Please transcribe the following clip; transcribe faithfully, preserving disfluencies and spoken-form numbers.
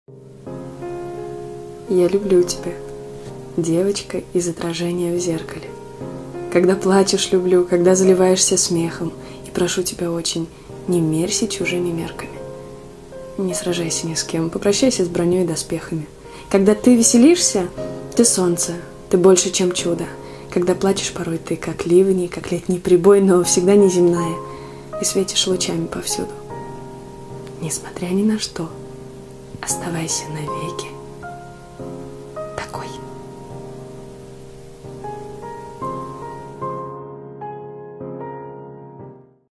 Я люблю тебя, девочка из отражения в зеркале. Когда плачешь, люблю, когда заливаешься смехом. И прошу тебя очень, не мерься чужими мерками. Не сражайся ни с кем, попрощайся с броней и доспехами. Когда ты веселишься, ты солнце, ты больше, чем чудо. Когда плачешь, порой ты как ливни, как летний прибой, но всегда неземная, и светишь лучами повсюду. Несмотря ни на что, оставайся навеки